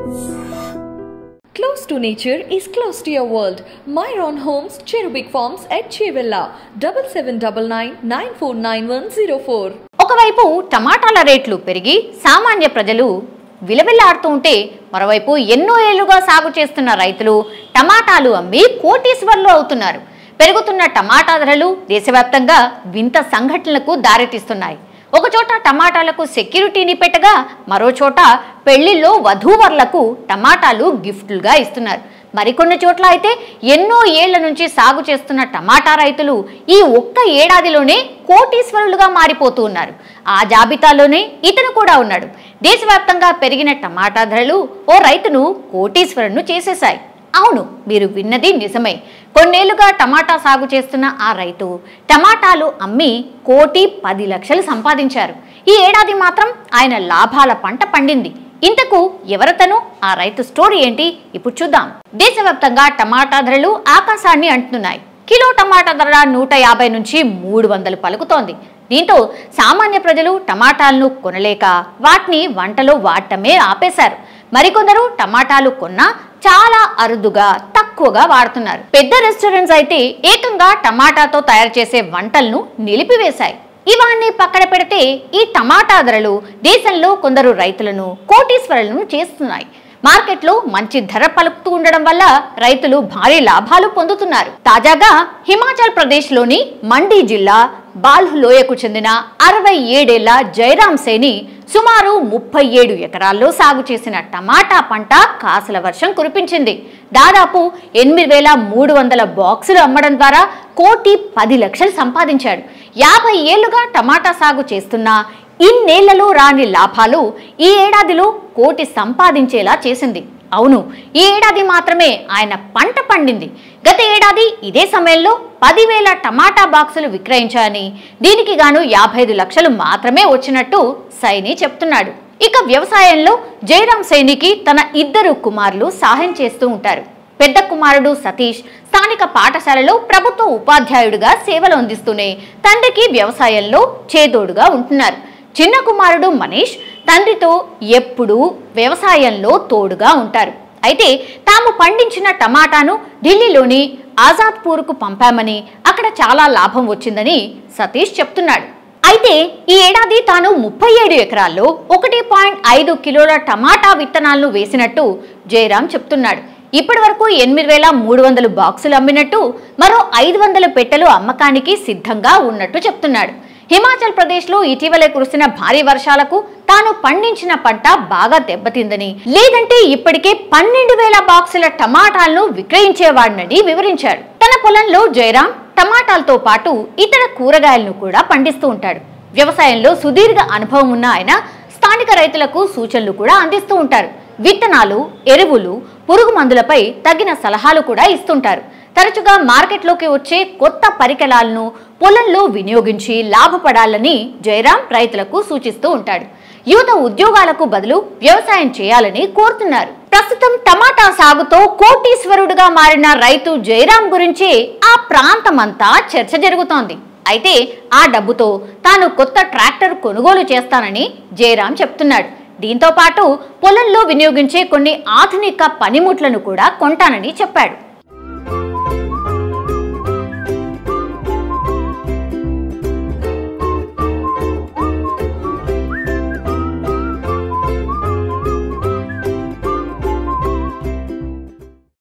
Close to nature is close to your world. Myron Homes, Cherubic Farms at Chevilla, 7799949104. ఒకవైపు టమాటాల రేట్లు పెరిగి సామాన్య ప్రజలు విలవిల్లాడుతూ ఉంటే మరోవైపు ఎన్నో ఏళ్లుగా సాగు చేస్తున్న రైతులు టమాటాలు అమ్మి కోటీశ్వర్లు అవుతున్నారు. పెరుగుతున్న టమాటా ధరలు దేశవ్యాప్తంగా వింత సంఘటనలకు దారితీస్తున్నాయి. ఒకచోట టమాటాలకు సెక్యూరిటీని పెట్టగా మరో చోట పెళ్లిల్లో వధూవరులకు టమాటాలు గిఫ్టులుగా ఇస్తున్నారు. మరికొన్ని చోట్ల అయితే ఎన్నో ఏళ్ల నుంచి సాగు చేస్తున్న టమాటా రైతులు ఈ ఒక్క ఏడాదిలోనే కోటీశ్వరులుగా మారిపోతూ ఉన్నారు. ఆ జాబితాలోనే ఇతను కూడా ఉన్నాడు. దేశవ్యాప్తంగా పెరిగిన టమాటా ధరలు ఓ రైతును కోటీశ్వరులను చేసేశాయి. అవును, మీరు విన్నది నిజమే. కొన్నేళ్లుగా టమాటా సాగు చేస్తున్న ఆ రైతు టమాటాలు అమ్మి 1,10,00,000 సంపాదించారు. ఈ ఏడాది మాత్రం ఆయన లాభాల పంట పండింది. ఇంతకు ఎవరతను, ఆ రైతు స్టోరీ ఏంటి ఇప్పుడు చూద్దాం. దేశవ్యాప్తంగా టమాటా ధరలు ఆకాశాన్ని అంటున్నాయి. కిలో టమాటా ధర 150 నుంచి 300 పలుకుతోంది. దీంతో సామాన్య ప్రజలు టమాటాలను కొనలేక వాటిని వంటలో వాడటమే ఆపేశారు. మరికొందరు టమాటాలు కొన్నా చాలా అరుదుగా తక్కువగా వాడుతున్నారు. పెద్ద రెస్టారెంట్స్ అయితే ఏకంగా టమాటాతో తయారు చేసే వంటలను నిలిపివేశాయి. ఇవన్నీ పక్కన పెడితే ఈ టమాటా ధరలు దేశంలో కొందరు రైతులను కోటీశ్వరులను చేస్తున్నాయి. మార్కెట్లో మంచి ధర పలుకుతూ ఉండడం వల్ల రైతులు భారీ లాభాలు పొందుతున్నారు. తాజాగా హిమాచల్ ప్రదేశ్లోని మండి జిల్లా బాల్హ్ లోయకు చెందిన 67 ఏళ్ల జైరామ్ సేని సుమారు 37 ఎకరాల్లో సాగు చేసిన టమాటా పంట కాసుల వర్షం కురిపించింది. దాదాపు 8,300 బాక్సులు అమ్మడం ద్వారా 1,10,00,000 సంపాదించాడు. 50 ఏళ్లుగా టమాటా సాగు చేస్తున్నా ఇన్నేళ్లలో రాని లాభాలు ఈ ఏడాదిలో 1 కోటి సంపాదించేలా చేసింది. అవును, ఈ ఏడాది మాత్రమే ఆయన పంట పండింది. గత ఏడాది ఇదే సమయంలో 10,000 టమాటా బాక్సులు విక్రయించాయని, దీనికి గాను 55 లక్షలు మాత్రమే వచ్చినట్టు సైని చెప్తున్నాడు. ఇక వ్యవసాయంలో జైరామ్ సైనికి తన 2 కుమారులు సహాయం చేస్తూ ఉంటారు. పెద్ద కుమారుడు సతీష్ స్థానిక పాఠశాలలో ప్రభుత్వ ఉపాధ్యాయుడిగా సేవలు అందిస్తూనే తండ్రికి వ్యవసాయంలో చేదోడుగా ఉంటున్నారు. చిన్న కుమారుడు మనీష్ తండ్రితో ఎప్పుడూ వ్యవసాయంలో తోడుగా ఉంటారు. అయితే తాము పండించిన టమాటాను ఢిల్లీలోని ఆజాద్పూర్కు పంపామని, అక్కడ చాలా లాభం వచ్చిందని సతీష్ చెప్తున్నాడు. అయితే ఈ ఏడాది తాను 37 ఎకరాల్లో 1.5 కిలోల టమాటా విత్తనాలను వేసినట్టు జయరాం చెప్తున్నాడు. ఇప్పటి వరకు 8,300 బాక్సులు అమ్మినట్టు, మరో 500 పెట్టెలు అమ్మకానికి సిద్ధంగా ఉన్నట్టు చెప్తున్నాడు. హిమాచల్ ప్రదేశ్లో ఇటీవలే కురిసిన భారీ వర్షాలకు తాను పండించిన పంట బాగా దెబ్బతిందని, లేదంటే ఇప్పటికే 12,000 బాక్సుల టమాటాలను విక్రయించేవాడినని వివరించాడు. తన పొలంలో జయరాం టమాటాలతో పాటు ఇతర కూరగాయలను కూడా పండిస్తూ ఉంటాడు. వ్యవసాయంలో సుదీర్ఘ అనుభవం ఉన్న ఆయన స్థానిక రైతులకు సూచనలు కూడా అందిస్తూ ఉంటారు. విత్తనాలు, ఎరువులు, పురుగు మందులపై తగిన సలహాలు కూడా ఇస్తుంటారు. తరచుగా మార్కెట్లోకి వచ్చే కొత్త పరికరాలను పొలంలో వినియోగించి లాభపడాలని జయరాం రైతులకు సూచిస్తూ ఉంటాడు. యువత ఉద్యోగాలకు బదులు వ్యవసాయం చేయాలని కోరుతున్నారు. ప్రస్తుతం టమాటా సాగుతో కోటీశ్వరుడుగా మారిన రైతు జయరాం గురించి ఆ ప్రాంతమంతా చర్చ జరుగుతోంది. అయితే ఆ డబ్బుతో తాను కొత్త ట్రాక్టర్ కొనుగోలు చేస్తానని జయరాం చెప్తున్నాడు. దీంతో పాటు పొలంలో వినియోగించే కొన్ని ఆధునిక పనిముట్లను కూడా కొంటానని చెప్పాడు.